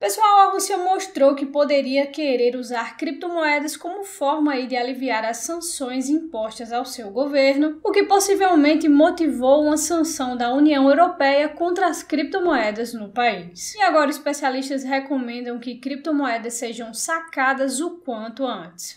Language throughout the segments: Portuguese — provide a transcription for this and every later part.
Pessoal, a Rússia mostrou que poderia querer usar criptomoedas como forma de aliviar as sanções impostas ao seu governo, o que possivelmente motivou uma sanção da União Europeia contra as criptomoedas no país. E agora especialistas recomendam que criptomoedas sejam sacadas o quanto antes.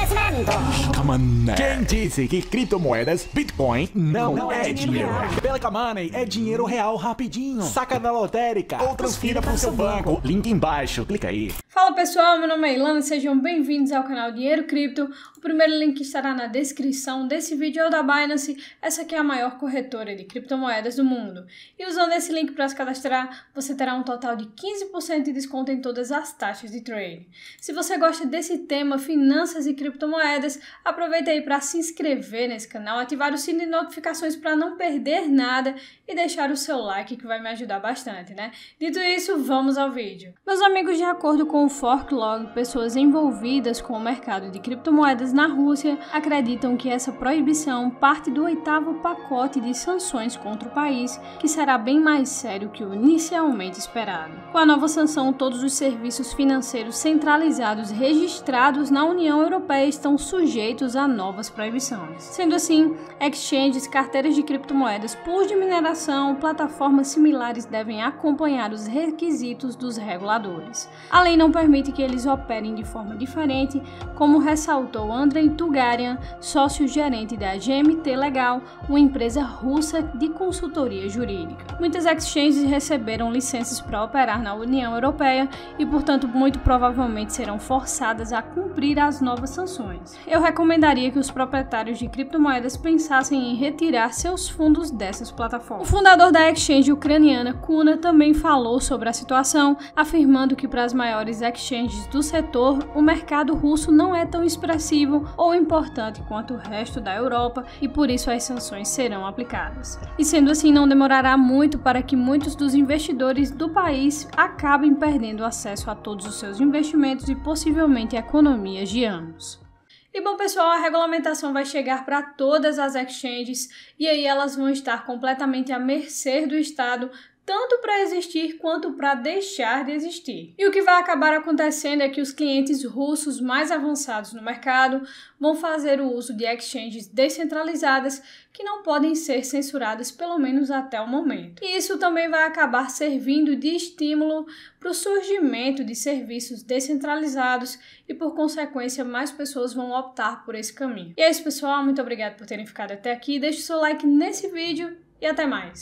Quem disse que criptomoedas, Bitcoin, não é dinheiro? Pelican Money é dinheiro real rapidinho. Saca na lotérica ou transfira para o seu banco. Link embaixo, clica aí. Fala pessoal, meu nome é Ilana, sejam bem-vindos ao canal Dinheiro Cripto. O primeiro link estará na descrição desse vídeo ou da Binance. Essa aqui é a maior corretora de criptomoedas do mundo. E usando esse link para se cadastrar, você terá um total de 15% de desconto em todas as taxas de trade. Se você gosta desse tema, finanças e criptomoedas, aproveita aí para se inscrever nesse canal, ativar o sino de notificações para não perder nada e deixar o seu like que vai me ajudar bastante, né? Dito isso, vamos ao vídeo. Meus amigos, de acordo com o Forklog, pessoas envolvidas com o mercado de criptomoedas na Rússia acreditam que essa proibição parte do 8º pacote de sanções contra o país, que será bem mais sério que o inicialmente esperado. Com a nova sanção, todos os serviços financeiros centralizados registrados na União Europeia estão sujeitos a novas proibições. Sendo assim, exchanges, carteiras de criptomoedas, pools de mineração, plataformas similares devem acompanhar os requisitos dos reguladores. A lei não permite que eles operem de forma diferente, como ressaltou Andrei Tugarian, sócio-gerente da GMT Legal, uma empresa russa de consultoria jurídica. Muitas exchanges receberam licenças para operar na União Europeia e, portanto, muito provavelmente serão forçadas a cumprir as novas sanções. Eu recomendaria que os proprietários de criptomoedas pensassem em retirar seus fundos dessas plataformas. O fundador da exchange ucraniana Kuna também falou sobre a situação, afirmando que para as maiores exchanges do setor, o mercado russo não é tão expressivo ou importante quanto o resto da Europa e por isso as sanções serão aplicadas. E sendo assim, não demorará muito para que muitos dos investidores do país acabem perdendo acesso a todos os seus investimentos e possivelmente economias de anos. E bom pessoal, a regulamentação vai chegar para todas as exchanges e aí elas vão estar completamente à mercê do Estado, tanto para existir quanto para deixar de existir. E o que vai acabar acontecendo é que os clientes russos mais avançados no mercado vão fazer o uso de exchanges descentralizadas que não podem ser censuradas, pelo menos até o momento. E isso também vai acabar servindo de estímulo para o surgimento de serviços descentralizados e, por consequência, mais pessoas vão optar por esse caminho. E é isso, pessoal. Muito obrigada por terem ficado até aqui. Deixe o seu like nesse vídeo e até mais.